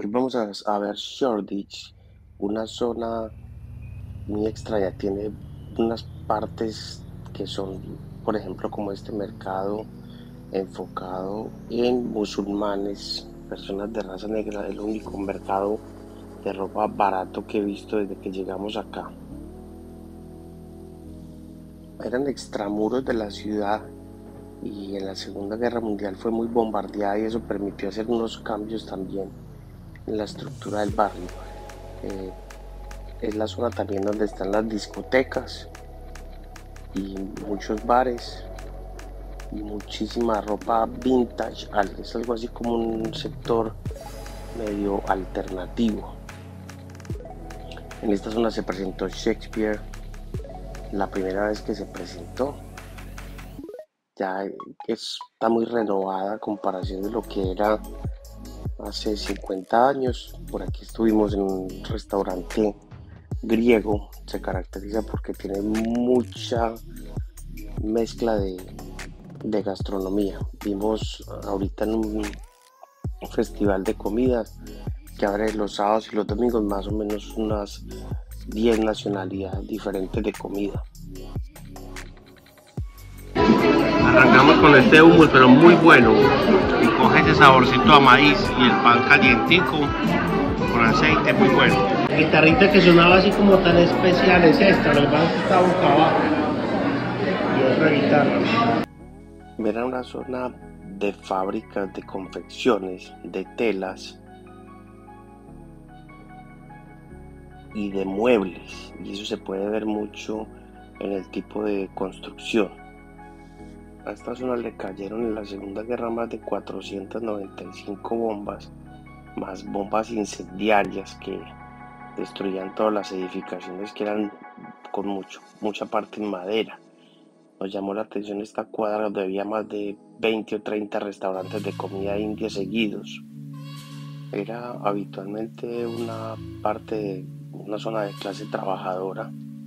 Hoy vamos a ver Shoreditch, una zona muy extraña. Tiene unas partes que son, por ejemplo, como este mercado enfocado en musulmanes, personas de raza negra, el único mercado de ropa barato que he visto desde que llegamos acá. Eran extramuros de la ciudad y en la Segunda Guerra Mundial fue muy bombardeada y eso permitió hacer unos cambios también en la estructura del barrio. Eh, es la zona también donde están las discotecas y muchos bares y muchísima ropa vintage. Es algo así como un sector medio alternativo. En esta zona se presentó Shakespeare, la primera vez que se presentó. Ya está muy renovada a comparación de lo que era hace 50 años. Por aquí estuvimos en un restaurante griego. Se caracteriza porque tiene mucha mezcla de gastronomía. Vimos ahorita en un festival de comidas que abre los sábados y los domingos más o menos unas 10 nacionalidades diferentes de comida. Arrancamos con este hummus, pero muy bueno, y coge ese saborcito a maíz y el pan calientico con aceite, muy bueno. La guitarrita que sonaba así como tan especial es esta, lo que pasa es que está boca abajo y otra guitarra. Era una zona de fábricas de confecciones, de telas y de muebles, y eso se puede ver mucho en el tipo de construcción. A esta zona le cayeron en la Segunda Guerra más de 495 bombas, más bombas incendiarias que destruían todas las edificaciones que eran con mucha parte en madera. Nos llamó la atención esta cuadra donde había más de 20 o 30 restaurantes de comida india seguidos. Era habitualmente una parte de una zona de clase trabajadora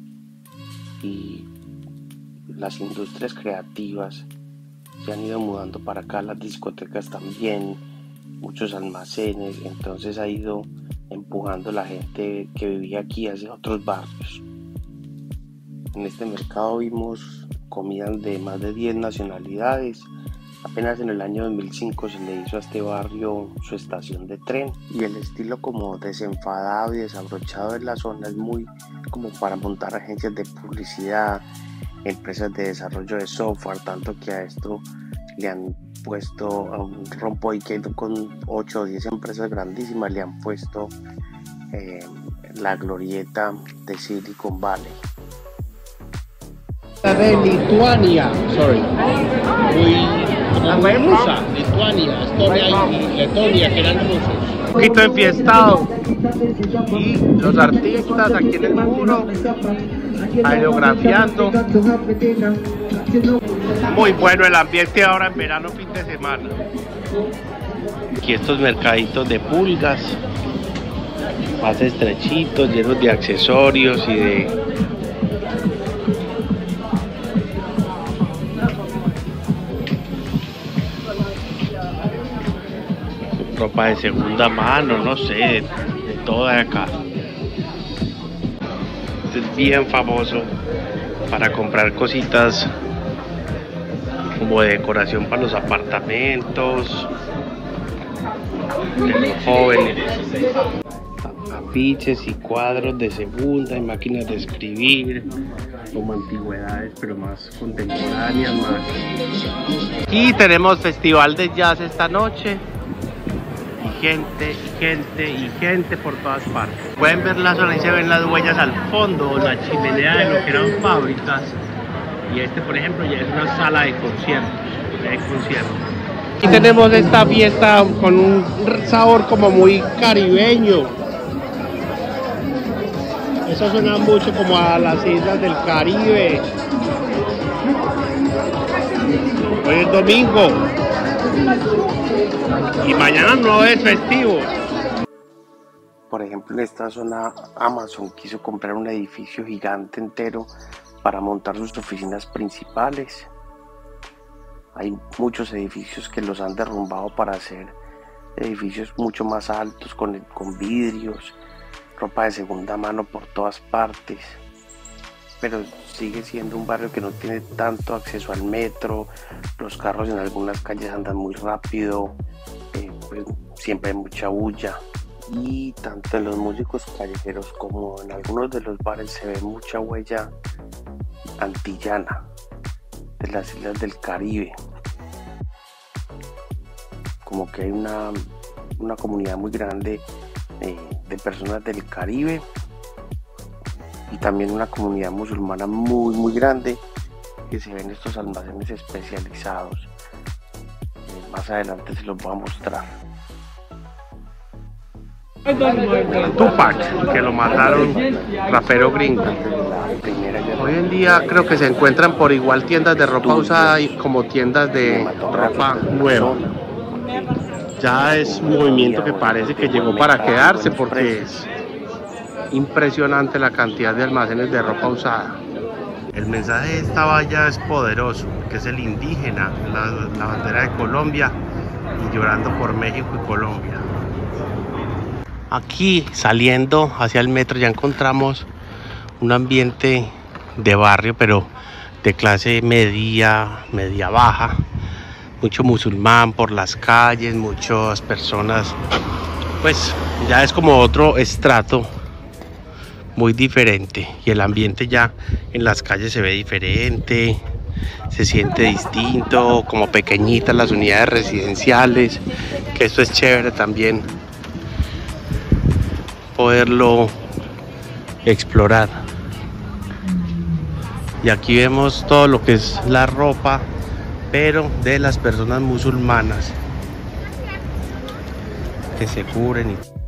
y las industrias creativas se han ido mudando para acá, las discotecas también, muchos almacenes, entonces ha ido empujando la gente que vivía aquí hacia otros barrios. En este mercado vimos comidas de más de 10 nacionalidades. Apenas en el año 2005 se le hizo a este barrio su estación de tren y el estilo como desenfadado y desabrochado de la zona es muy como para montar agencias de publicidad, empresas de desarrollo de software, tanto que a esto le han puesto a un rompoy que con 8 o 10 empresas grandísimas le han puesto la glorieta de Silicon Valley. De Lituania, muy rusa, Lituania, Estonia y Letonia, que eran rusos. Un poquito enfiestado, y los artistas aquí en el muro, aerografiando. Muy bueno el ambiente ahora en verano, fin de semana. Aquí estos mercaditos de pulgas, más estrechitos, llenos de accesorios y de ropa de segunda mano, no sé, de toda acá. Este es bien famoso para comprar cositas como de decoración para los apartamentos de los jóvenes. Afiches y cuadros de segunda y máquinas de escribir, como antigüedades pero más contemporáneas, más. Y tenemos festival de jazz esta noche. Gente por todas partes. Pueden ver la zona y se ven las huellas al fondo, la chimenea de lo que eran fábricas. Y este, por ejemplo, ya es una sala de conciertos. Aquí tenemos esta fiesta con un sabor como muy caribeño. Eso suena mucho como a las islas del Caribe. Hoy es domingo y mañana no es festivo. Por ejemplo, en esta zona Amazon quiso comprar un edificio gigante entero para montar sus oficinas principales. Hay muchos edificios que los han derrumbado para hacer edificios mucho más altos con vidrios, ropa de segunda mano por todas partes, pero sigue siendo un barrio que no tiene tanto acceso al metro. Los carros en algunas calles andan muy rápido, pues siempre hay mucha bulla, y tanto en los músicos callejeros como en algunos de los bares se ve mucha huella antillana de las islas del Caribe. Como que hay una comunidad muy grande de personas del Caribe, y también una comunidad musulmana muy grande que se ve en estos almacenes especializados. Más adelante se los voy a mostrar. Tupac, que lo mataron, rapero gringo. Hoy en día creo que se encuentran por igual tiendas de ropa usada y como tiendas de ropa nueva. Ya es un movimiento que parece que llegó para quedarse, porque es impresionante la cantidad de almacenes de ropa usada. El mensaje de esta valla es poderoso, que es el indígena, la bandera de Colombia, y llorando por México y Colombia. Aquí, saliendo hacia el metro, ya encontramos un ambiente de barrio, pero de clase media baja. Mucho musulmán por las calles, muchas personas, pues ya es como otro estrato muy diferente, y el ambiente ya en las calles se ve diferente, se siente distinto, como pequeñitas las unidades residenciales, que esto es chévere también poderlo explorar. Y aquí vemos todo lo que es la ropa, pero de las personas musulmanas, que se cubren y